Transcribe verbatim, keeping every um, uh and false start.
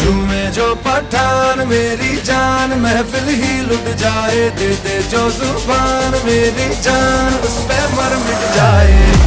झूमे जो पठान मेरी जान महफिल ही लुट जाए, दे दे जो जुबान मेरी जान उस पे मर मिट जाए।